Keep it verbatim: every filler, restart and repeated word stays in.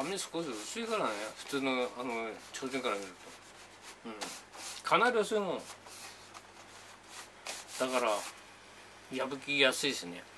紙少し薄いからね、普通のあの提灯から見ると、うん、かなり薄いもんだから破きやすいですね。